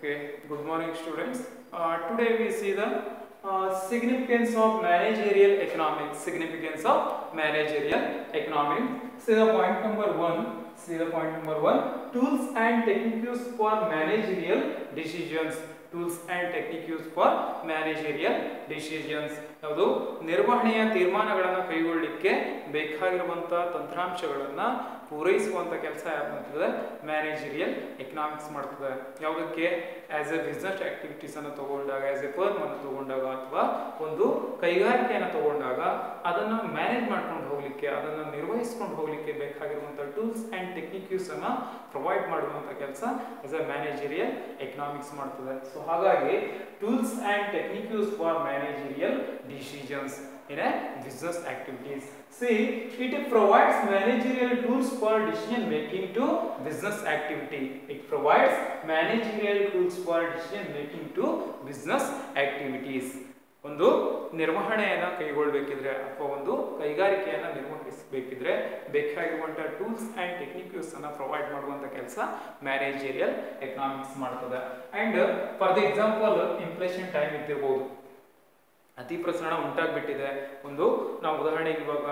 Okay, good morning students. Today we see the significance of managerial economics. Significance of managerial economics. See the point number one. See the point number one. Tools and techniques for managerial decisions. Tools and techniques for managerial decisions. ಯಾವುದು ನಿರ್ವಹಣೆಯ ತೀರ್ಮಾನಗಳನ್ನು ಕೈಗೊಳ್ಳಲಿಕ್ಕೆ ಬೇಕಾಗಿರುವಂತಹ ತಂತ್ರಾಂಶಗಳನ್ನು ಪೂರೈಸುವಂತ ಕೆಲಸ ಯಾರು ಮಾಡ್ತದೆ managerial economics ಮಾಡ್ತದೆ ಯಾವುದಕ್ಕೆ as A business activities ಅನ್ನು ತಗೊಂಡಾಗ ಆಸ್ ಎ ಫರ್ಮ್ ಅನ್ನು ತಗೊಂಡಾಗ ಅಥವಾ ಒಂದು ಕೈಗಾರಿಕೆಯನ್ನು ತಗೊಂಡಾಗ ಅದನ್ನು ಮ್ಯಾನೇಜ್ ಮಾಡ್ಕೊಂಡು ಹೋಗ್ಲಿಕ್ಕೆ ಅದನ್ನು ನಿರ್ವಹಿಸ್ಕೊಂಡು ಹೋಗ್ಲಿಕ್ಕೆ ಬೇಕಾಗಿರುವಂತಹ ಟೂಲ್ಸ್ ಅಂಡ್ ಟೆಕ್ನಿಕ್ಸ್ ಅನ್ನ ಪ್ರೊವೈಡ್ ಮಾಡುವಂತ ಕೆಲಸ ಆಸ್ ಎ ಮ್ಯಾನೇಜರಿಯಲ್ ಎಕನಾಮಿಕ್ಸ್ ಮಾಡ್ತದೆ ಸೊ ಹಾಗಾಗಿ tools and techniques for managerial decisions in a business activities. See, it provides managerial tools for decision making to business activity. It provides managerial tools for decision making to business activities. ಒಂದು ನಿರ್ವಹಣೆಯನ್ನು ಕೈಗೊಳ್ಳಬೇಕಿದ್ರೆ ಅಥವಾ ಒಂದು ಕೈಗಾರಿಕೆಯನ್ನು ನಿರ್ವಹಿಸಬೇಕಿದ್ರೆ ಬೇಕಾಗಿರುವಂತಹ tools and techniques ಅನ್ನ provide ಮಾಡುವಂತ ಕೆಲಸ ಮ್ಯಾನೇಜರಿಯಲ್ ಎಕನಾಮಿಕ್ಸ್ ಮಾಡ್ತದೆ and for the example inflation time ಇದ್ದಿರಬಹುದು ಅತಿ ಪ್ರಸರಣ ಉಂಟಾಗ್ಬಿಟ್ಟಿದೆ ಒಂದು ನಾವು ಉದಾಹರಣೆಗೆ ಇವಾಗ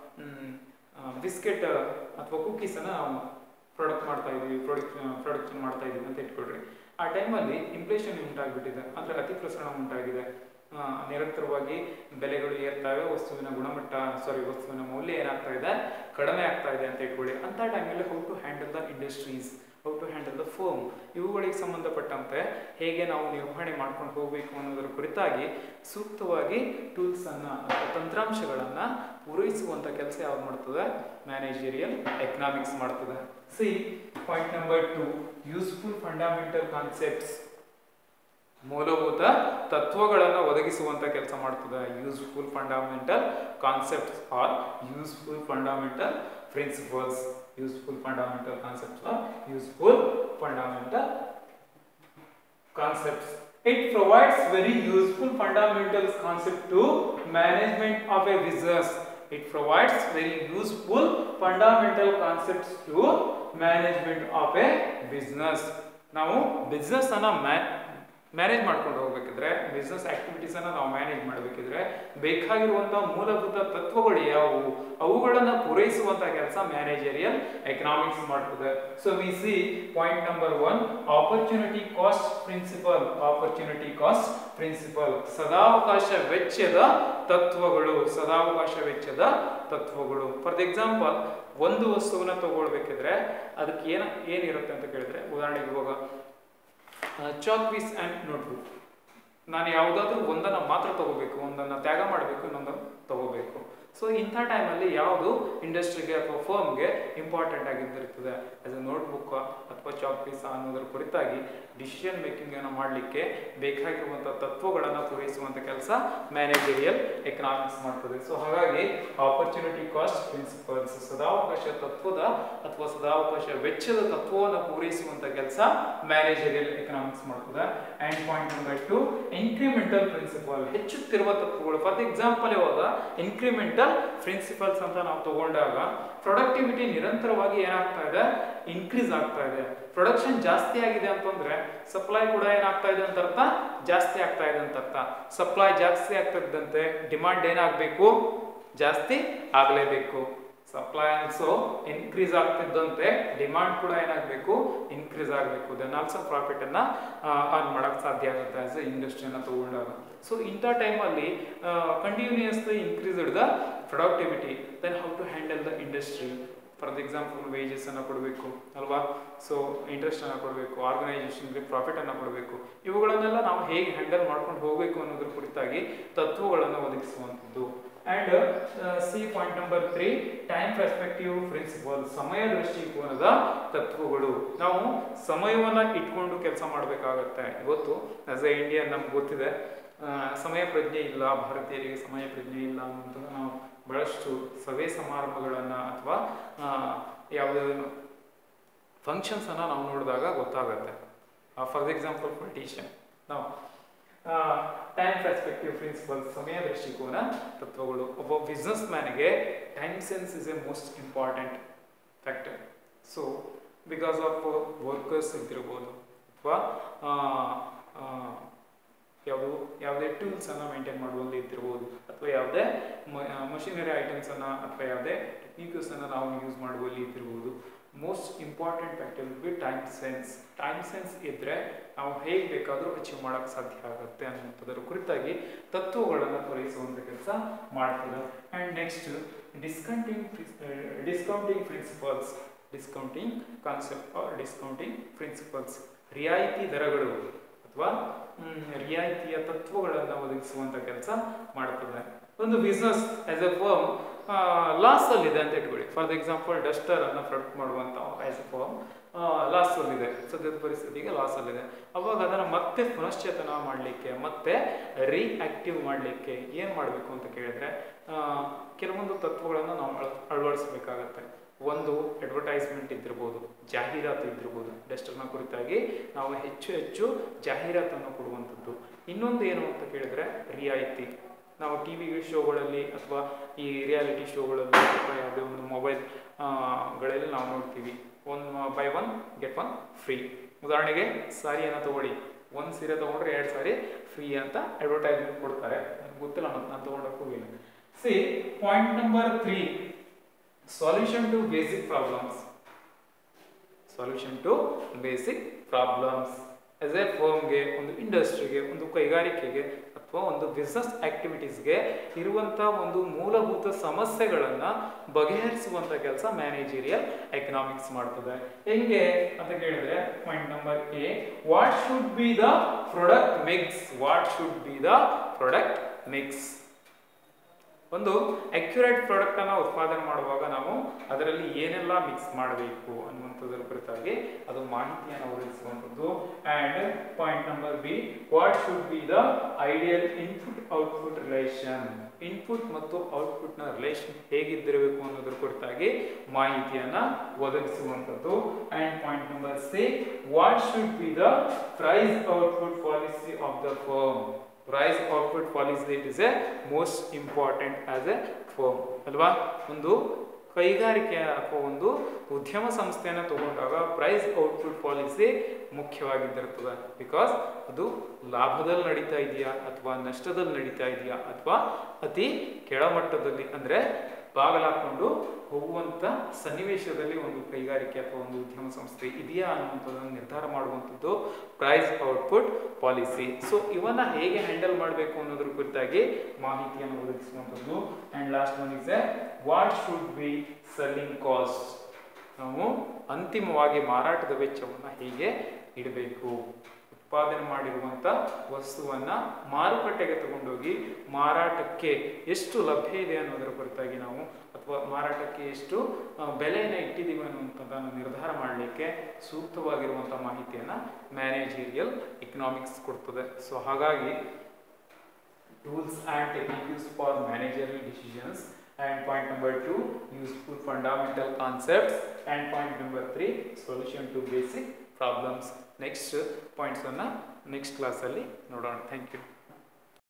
ಬಿಸ್ಕೆಟ್ ಅಥವಾ ಕುಕೀಸ್ ಅನ್ನ ನಾವು ಪ್ರಾಡಕ್ಟ್ ಮಾಡ್ತಾ ಇದೀವಿ ಪ್ರೊಡಕ್ಷನ್ ಮಾಡ್ತಾ ಇದೀವಿ ಅಂತ ಇಟ್ಕೊಳ್ರಿ ಆ ಟೈಮಲ್ಲಿ ಇನ್ಫ್ಲೇಷನ್ ಉಂಟಾಗ್ಬಿಟ್ಟಿದೆ ಅಂದ್ರೆ ಅತಿ ಪ್ರಸರಣ ಉಂಟಾಗಿದೆ ನಿರಂತರವಾಗಿ ಬೆಲೆಗಳು ಏರ್ತಾವೆ ವಸ್ತುವಿನ ವಸ್ತುವಿನ ಮೌಲ್ಯ ಏನಾಗ್ತಾ ಇದೆ ಕಡಿಮೆ ಆಗ್ತಾ ಇದೆ ಅಂತ ಇಟ್ಕೊಳ್ಳಿ ಅಂತ ಟೈಮಲ್ಲಿ how to handle the industries how to handle the firm ಇವುಗಳಿಗೆ ಸಂಬಂಧಪಟ್ಟಂತೆ ಹೇಗೆ ನಾವು ನಿರ್ವಹಣೆ ಮಾಡ್ಕೊಂಡು ಹೋಗಬೇಕು ಅನ್ನೋದರ ಕುರಿತಾಗಿ ಸೂಕ್ತವಾಗಿ ಟೂಲ್ಸ್ ಅನ್ನ ಅಥವಾ ತಂತ್ರಾಂಶಗಳನ್ನ ಪೂರೈಸುವಂತ ಕೆಲಸ ಯಾವ್ದು ಮಾಡ್ತದೆ ಮ್ಯಾನೇಜರಿಯಲ್ ಎಕನಾಮಿಕ್ಸ್ ಮಾಡ್ತದೆ see point number 2 useful fundamental concepts ಮೂಲಭೂತ ತತ್ವಗಳನ್ನು ಒದಗಿಸುವಂತ ಕೆಲಸ ಮಾಡ್ತದೆ useful fundamental concepts are useful fundamental principles useful fundamental concepts or useful fundamental concepts. It provides very useful fundamental concept to management of a business. It provides very useful fundamental concepts to management of a business. ನಾವು business ಅನ್ನ manage ಮಾಡ್ಕೊಂಡು ಹೋಗ್ಬೇಕಿದ್ರೆ business activities ಅನ್ನ ನಾವು manage ಮಾಡಬೇಕಿದ್ರೆ ಬೇಕಾಗಿರುವಂತಹ ಮೂಲಭೂತ ತತ್ವಗಳು ಯಾವುವು ಅವುಗಳನ್ನು ಪೂರೈಸುವಂತಹ ಕೆಲಸ ಮ್ಯಾನೇಜರಿಯಲ್ ಎಕನಾಮಿಕ್ಸ್ ಮಾಡ್ತದೆ so we see point number 1 opportunity cost principle ಸದಾವಕಾಶ ವೆಚ್ಚದ ತತ್ವಗಳು ಫಾರ್ ಎಕ್ಸಾಂಪಲ್ ಒಂದು ವಸ್ತುವನ್ನ ತಗೊಳ್ಬೇಕಿದ್ರೆ ಅದಕ್ಕೆ ಏನಿರುತ್ತೆ ಅಂತ ಕೇಳಿದ್ರೆ ಉದಾಹರಣೆಗೆ ಇವಾಗ ಚಾಕ್ ಪೀಸ್ ಅಂಡ್ ನೋಟ್ಬುಕ್ ನಾನು ಯಾವುದಾದ್ರೂ ಒಂದನ್ನು ಮಾತ್ರ ತಗೋಬೇಕು ಒಂದನ್ನು ತ್ಯಾಗ ಮಾಡಬೇಕು ಇನ್ನೊಂದನ್ನು ತಗೋಬೇಕು ಸೊ ಇಂಥ ಟೈಮಲ್ಲಿ ಯಾವುದು ಇಂಡಸ್ಟ್ರಿಗೆ ಅಥವಾ ಫರ್ಮ್ಗೆ ಇಂಪಾರ್ಟೆಂಟ್ ಆಗಿದ್ದಿರ್ತದೆ ಆಸ್ ಎ ನೋಟ್ಬುಕ್ ಅಥವಾ ಚಾಕ್ ಪೀಸ್ ಅನ್ನೋದ್ರ ಕುರಿತಾಗಿ ಡಿಸಿಷನ್ ಮೇಕಿಂಗ್ ಅನ್ನು ಮಾಡಲಿಕ್ಕೆ ಬೇಕಾಗಿರುವಂಥ ತತ್ವಗಳನ್ನು ಪೂರೈಸುವಂಥ ಕೆಲಸ ಮ್ಯಾನೇಜರಿಯಲ್ ಎಕನಾಮಿಕ್ಸ್ ಮಾಡ್ತದೆ ಸೊ ಹಾಗಾಗಿ ಆಪರ್ಚುನಿಟಿ ಕಾಸ್ಟ್ ಪ್ರಿನ್ಸಿಪಲ್ಸ್ ಸದಾವಕಾಶ ತತ್ವದ ಅಥವಾ ಸದಾವಕಾಶ ವೆಚ್ಚದ ತತ್ವವನ್ನು ಪೂರೈಸುವಂಥ ಕೆಲಸ ಮ್ಯಾನೇಜರಿಯಲ್ ಎಕನಾಮಿಕ್ಸ್ ಮಾಡ್ತದೆ and point number 2 incremental principle ಹೆಚ್ಚುತ್ತಿರುವ ತತ್ವಗಳು ಫಾರ್ ಎಕ್ಸಾಂಪಲ್ ಇವಾಗ ಇನ್ಕ್ರಿಮೆಂಟಲ್ ಪ್ರಿನ್ಸಿಪಲ್ಸ್ ಅಂತ ನಾವು ತಗೊಂಡಾಗ ಪ್ರೊಡಕ್ಟಿವಿಟಿ ನಿರಂತರವಾಗಿ ಏನಾಗ್ತಾ ಇದೆ ಇನ್ಕ್ರೀಸ್ ಆಗ್ತಾ ಇದೆ ಪ್ರೊಡಕ್ಷನ್ ಜಾಸ್ತಿ ಆಗಿದೆ ಅಂತಂದ್ರೆ ಸಪ್ಲೈ ಕೂಡ ಏನಾಗ್ತಾ ಇದೆ ಅಂತ ಅರ್ಥ ಜಾಸ್ತಿ ಆಗ್ತಾ ಇದೆ ಅಂತ ಅರ್ಥ ಸಪ್ಲೈ ಜಾಸ್ತಿ ಆಗ್ತಿದ್ದಂತೆ ಡಿಮಾಂಡ್ ಏನಾಗಬೇಕು ಜಾಸ್ತಿ ಆಗಲೇಬೇಕು ಸಪ್ಲೈ ಆಲ್ಸೋ ಇನ್ಕ್ರೀಸ್ ಆಗ್ತಿದ್ದಂತೆ ಡಿಮಾಂಡ್ ಕೂಡ ಏನಾಗಬೇಕು ಇನ್ಕ್ರೀಸ್ ಆಗಬೇಕು ದೆನ್ ಆಲ್ಸೋ ಪ್ರಾಫಿಟ್ ಅನ್ನ ಅರ್ನ್ ಮಾಡಕ್ ಸಾಧ್ಯ ಆಗುತ್ತೆ ಆಸ್ ಎ ಇಂಡಸ್ಟ್ರಿಯನ್ನ ತಗೊಂಡಾಗ ಸೊ ಇಂಥ ಟೈಮಲ್ಲಿ continuously increased the productivity then how to handle the industry for example wages ಅನ್ನ ಕೊಡಬೇಕು ಅಲ್ವಾ ಸೊ ಇಂಟ್ರೆಸ್ಟ್ ಅನ್ನ ಕೊಡಬೇಕು ಆರ್ಗನೈಸೇಷನ್ಗೆ ಪ್ರಾಫಿಟ್ ಅನ್ನ ಕೊಡಬೇಕು ಇವುಗಳನ್ನೆಲ್ಲ ನಾವು ಹೇಗೆ ಹ್ಯಾಂಡಲ್ ಮಾಡ್ಕೊಂಡು ಹೋಗಬೇಕು ಅನ್ನೋದ್ರ ಕುರಿತಾಗಿ ತತ್ವಗಳನ್ನು ಒದಗಿಸುವಂಥದ್ದು and see point number 3 time perspective principle ಸಮಯ ದೃಷ್ಟಿಕೋನದ ತತ್ವಗಳು ನಾವು ಸಮಯವನ್ನ ಇಟ್ಕೊಂಡು ಕೆಲಸ ಮಾಡಬೇಕಾಗುತ್ತೆ ಇವತ್ತು ಆಸ್ ಎ ಇಂಡಿಯನ್ ನಮ್ಗೆ ಗೊತ್ತಿದೆ ಸಮಯ ಪ್ರಜ್ಞೆ ಇಲ್ಲ ಭಾರತೀಯರಿಗೆ ಸಮಯ ಪ್ರಜ್ಞೆ ಇಲ್ಲ ಅಂತ ನಾವು ಬಹಳಷ್ಟು ಸಭೆ ಸಮಾರಂಭಗಳನ್ನ ಅಥವಾ ಯಾವುದೇ ಫಂಕ್ಷನ್ಸ್ ಅನ್ನ ನಾವು ನೋಡಿದಾಗ ಗೊತ್ತಾಗುತ್ತೆ ಫಾರ್ ಎಕ್ಸಾಂಪಲ್ ಪೊಲಿಟಿಷಿಯನ್ ನಾವು ಟೈಮ್ ಪರ್ಸ್ಪೆಕ್ಟಿವ್ ಪ್ರಿನ್ಸಿಪಲ್ಸ್ ಸಮಯ ದೃಷ್ಟಿಕೋನ ತತ್ವಗಳು ಒಬ್ಬ ಬಿಸ್ನೆಸ್ ಮ್ಯಾನ್ಗೆ time sense is a most important factor so because of workers ಇದ್ದಿರ್ಬೋದು ಅಥವಾ ಯಾವುದೇ ಟೂಲ್ಸನ್ನು ಮೇಂಟೈನ್ ಮಾಡುವಲ್ಲಿ ಇದ್ದಿರ್ಬೋದು, ಅಥವಾ ಯಾವುದೇ ಮಷಿನರಿ ಐಟಮ್ಸನ್ನು ಅಥವಾ ಯಾವುದೇ ಟೆಕ್ನಿಕ್ಸನ್ನು ನಾವು ಯೂಸ್ ಮಾಡುವಲ್ಲಿ ಇದ್ದಿರ್ಬೋದು. Most important factor be time sense. Time sense ಇದ್ದರೆ ನಾವು ಹೇಗೆ ಬೇಕಾದರೂ ಅಚೀವ್ ಮಾಡೋಕ್ಕೆ ಸಾಧ್ಯ ಆಗುತ್ತೆ ಅನ್ನುವಂಥದ್ರ ಕುರಿತಾಗಿ ತತ್ವಗಳನ್ನು ತೋರಿಸುವಂಥ ಕೆಲಸ ಮಾಡ್ತದೆ. And next discounting principles, discounting concept or discounting principles, ರಿಯಾಯಿತಿ ದರಗಳು ಅಥವಾ ರಿಯಾಯಿತಿಯ ತತ್ವಗಳನ್ನು ಒದಗಿಸುವಂಥ ಕೆಲಸ ಮಾಡ್ತದೆ. ಒಂದು business as a firm loss ಅಲ್ಲಿದೆ ಅಂತ ಇಟ್ಕೊಳ್ಳಿ. ಫಾರ್ ಎಕ್ಸಾಂಪಲ್ ಡಸ್ಟರ್ ಅನ್ನು ಪ್ರೊಡಕ್ಟ್ ಮಾಡುವಂಥ ಆಸ್ ಎ ಫರ್ಮ್ ಲಾಸ್ ಅಲ್ಲಿದೆ, ಸದ್ಯದ ಪರಿಸ್ಥಿತಿಗೆ ಲಾಸ್ ಅಲ್ಲಿದೆ. ಅವಾಗ ಅದನ್ನು ಮತ್ತೆ ಪುನಶ್ಚೇತನ ಮಾಡಲಿಕ್ಕೆ, ಮತ್ತೆ ರಿಆಕ್ಟಿವ್ ಮಾಡಲಿಕ್ಕೆ ಏನು ಮಾಡಬೇಕು ಅಂತ ಕೇಳಿದ್ರೆ ಕೆಲವೊಂದು ತತ್ವಗಳನ್ನು ನಾವು ಅಳವಡಿಸಬೇಕಾಗತ್ತೆ. ಒಂದು ಅಡ್ವರ್ಟೈಸ್ಮೆಂಟ್ ಇದ್ದಿರ್ಬೋದು, ಜಾಹೀರಾತು ಇದ್ದಿರ್ಬೋದು. ಡಸ್ಟರ್ನ ಕುರಿತಾಗಿ ನಾವು ಹೆಚ್ಚು ಜಾಹೀರಾತನ್ನು ಕೊಡುವಂಥದ್ದು. ಇನ್ನೊಂದು ಏನು ಅಂತ ಕೇಳಿದ್ರೆ ರಿಯಾಯಿತಿ. ನಾವು ಟಿ ವಿ ಶೋಗಳಲ್ಲಿ ಅಥವಾ ಈ ರಿಯಾಲಿಟಿ ಶೋಗಳಲ್ಲಿ ಅಥವಾ ಯಾವುದೇ ಒಂದು ಮೊಬೈಲ್ಗಳಲ್ಲಿ ನಾವು ನೋಡ್ತೀವಿ, buy one get one free. ಉದಾಹರಣೆಗೆ ಸಾರಿಯನ್ನು ತಗೊಳ್ಳಿ, ಒಂದು ಸೀರೆ ತೊಗೊಂಡ್ರೆ 2 ಸಾರಿ ಫ್ರೀ ಅಂತ ಅಡ್ವರ್ಟೈಸ್ಮೆಂಟ್ ಕೊಡ್ತಾರೆ. ನನಗೆ ಗೊತ್ತಿಲ್ಲ, ಮತ್ತು ನಾನು ತೊಗೊಂಡಕ್ಕೆ ಹೋಗಿಲ್ಲ. See point number 3, solution to basic problems. Solution to basic problems as a ಫರ್ಮ್ಗೆ, ಒಂದು ಇಂಡಸ್ಟ್ರಿಗೆ, ಒಂದು ಕೈಗಾರಿಕೆಗೆ ಅಥವಾ ಒಂದು ಬಿಸ್ನೆಸ್ ಆಕ್ಟಿವಿಟೀಸ್ಗೆ ಇರುವಂಥ ಒಂದು ಮೂಲಭೂತ ಸಮಸ್ಯೆಗಳನ್ನು ಬಗೆಹರಿಸುವಂಥ ಕೆಲಸ ಮ್ಯಾನೇಜರಿಯಲ್ ಎಕನಾಮಿಕ್ಸ್ ಮಾಡ್ತದೆ. ಹೆಂಗೆ ಅಂತ ಕೇಳಿದ್ರೆ point number A, what should be the product mix. What should be the product mix. ಒಂದು ಅಕ್ಯುರೇಟ್ ಪ್ರಾಡಕ್ಟ್ ಅನ್ನು ಉತ್ಪಾದನೆ ಮಾಡುವಾಗ ನಾವು ಅದರಲ್ಲಿ ಏನೆಲ್ಲ ಮಿಕ್ಸ್ ಮಾಡಬೇಕು ಅನ್ನುವಂಥದ್ರ ಕುರಿತಾಗಿ ಅದು ಮಾಹಿತಿಯನ್ನು ಒದಗಿಸುವಂಥದ್ದು. And point number B, what should be the ideal input output relation. Input ಮತ್ತು ಔಟ್ಪುಟ್ನ ರಿಲೇಷನ್ ಹೇಗಿದ್ದಿರಬೇಕು ಅನ್ನೋದ್ರ ಕುರಿತಾಗಿ ಮಾಹಿತಿಯನ್ನು ಒದಗಿಸುವಂಥದ್ದು. And point number C, what should be the price output policy of the firm. Price output policy it is a most important as a firm ಅಲ್ವಾ. ಒಂದು ಕೈಗಾರಿಕೆ ಅಥವಾ ಒಂದು ಉದ್ಯಮ ಸಂಸ್ಥೆಯನ್ನು ತಗೊಂಡಾಗ ಪ್ರೈಸ್ ಔಟ್ಪುಟ್ ಪಾಲಿಸಿ ಮುಖ್ಯವಾಗಿದ್ದಿರ್ತದೆ. ಬಿಕಾಸ್ ಅದು ಲಾಭದಲ್ಲಿ ನಡೀತಾ ಇದೆಯಾ ಅಥವಾ ನಷ್ಟದಲ್ಲಿ ನಡೀತಾ ಇದೆಯಾ ಅಥವಾ ಅತಿ ಕೆಳಮಟ್ಟದಲ್ಲಿ ಅಂದರೆ ಬಾಗಲಾಕೊಂಡು ಹೋಗುವಂಥ ಸನ್ನಿವೇಶದಲ್ಲಿ ಒಂದು ಕೈಗಾರಿಕೆ ಅಥವಾ ಒಂದು ಉದ್ಯಮ ಸಂಸ್ಥೆ ಇದೆಯಾ ಅನ್ನುವಂಥದ್ದನ್ನು ನಿರ್ಧಾರ ಮಾಡುವಂಥದ್ದು ಪ್ರೈಸ್ ಔಟ್ಪುಟ್ ಪಾಲಿಸಿ. ಸೊ ಇವನ್ನ ಹೇಗೆ ಹ್ಯಾಂಡಲ್ ಮಾಡಬೇಕು ಅನ್ನೋದ್ರ ಕುರಿತಾಗಿ ಮಾಹಿತಿಯನ್ನು ಒದಗಿಸುವಂಥದ್ದು. And last one is a what should be selling cost. ನಾವು ಅಂತಿಮವಾಗಿ ಮಾರಾಟದ ವೆಚ್ಚವನ್ನು ಹೇಗೆ ಇಡಬೇಕು. ಉತ್ಪಾದನೆ ಮಾಡಿರುವಂಥ ವಸ್ತುವನ್ನು ಮಾರುಕಟ್ಟೆಗೆ ತಗೊಂಡೋಗಿ ಮಾರಾಟಕ್ಕೆ ಎಷ್ಟು ಲಭ್ಯ ಇದೆ ಅನ್ನೋದರ ಕುರಿತಾಗಿ ನಾವು ಅಥವಾ ಮಾರಾಟಕ್ಕೆ ಎಷ್ಟು ಬೆಲೆಯನ್ನು ಇಟ್ಟಿದ್ದೀವಿ ಅನ್ನುವಂಥದ್ದನ್ನು ನಿರ್ಧಾರ ಮಾಡಲಿಕ್ಕೆ ಸೂಕ್ತವಾಗಿರುವಂಥ ಮಾಹಿತಿಯನ್ನು ಮ್ಯಾನೇಜರಿಯಲ್ ಎಕನಾಮಿಕ್ಸ್ ಕೊಡ್ತದೆ. ಸೊ ಹಾಗಾಗಿ tools and techniques for managerial decisions. And point number 2, useful fundamental concepts. And point number 3, solution to basic problems. Next points ಅನ್ನು next class ಅಲ್ಲಿ ನೋಡೋಣ. Thank you.